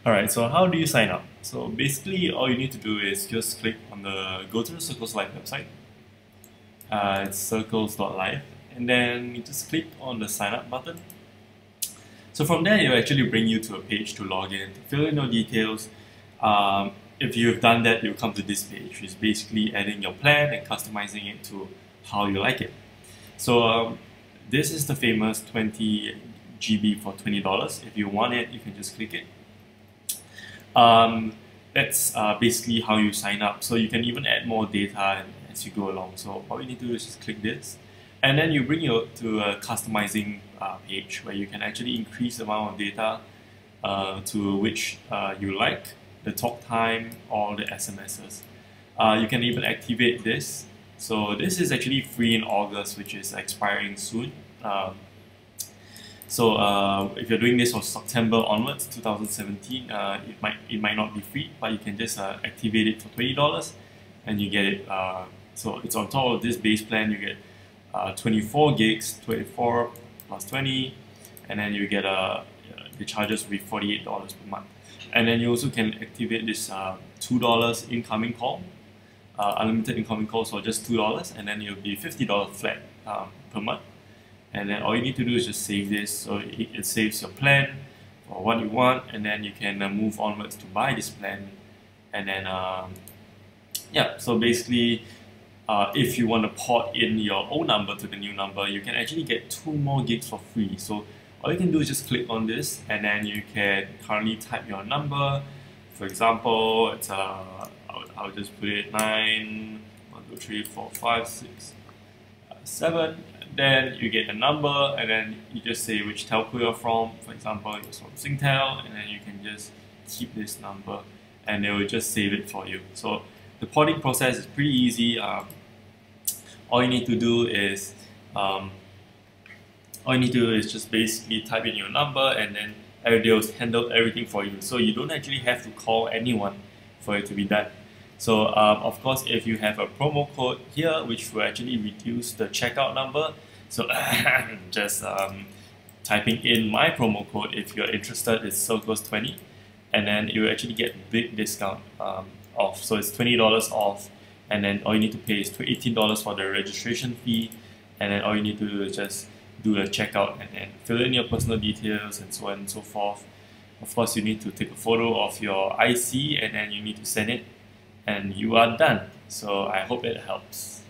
Alright, so how do you sign up? So basically all you need to do is just click on the go to the Circles Live website. It's circles.live, and then you just click on the sign up button. So from there, it'll actually bring you to a page to log in, to fill in your details. If you've done that, you'll come to this page, which is basically adding your plan and customizing it to how you like it. So this is the famous 20 GB for $20. If you want it, you can just click it. That's basically how you sign up. So you can even add more data as you go along. So all you need to do is just click this, and then you bring you to a customizing page where you can actually increase the amount of data to which you like, the talk time or the SMSs. You can even activate this. So this is actually free in August, which is expiring soon. So if you're doing this from September onwards, 2017, it might not be free, but you can just activate it for $20, and you get it. So it's on top of this base plan. You get 24 gigs, 24 plus 20, and then you get the charges will be $48 per month. And then you also can activate this $2 incoming call, unlimited incoming calls for just $2, and then it'll be $50 flat per month. And then all you need to do is just save this, so it saves your plan for what you want, and then you can move onwards to buy this plan. And then yeah, so basically if you want to port in your old number to the new number, you can actually get 2 more gigs for free. So all you can do is just click on this, and then you can currently type your number. For example, it's I'll just put it 9, 1, 2, 3, 4, 5, 6, 7. Then you get a number, and then you just say which telco you're from. For example, you're from Singtel, and then you can just keep this number, and they will just save it for you. So the porting process is pretty easy. All you need to do is just basically type in your number, and then they'll handle everything for you. So you don't actually have to call anyone for it to be done. So of course, if you have a promo code here, which will actually reduce the checkout number, so just typing in my promo code if you're interested is Circles20, and then you will actually get big discount off. So it's $20 off, and then all you need to pay is $18 for the registration fee, and then all you need to do is just do the checkout and then fill in your personal details and so on and so forth. Of course, you need to take a photo of your IC, and then you need to send it, and you are done. So I hope it helps.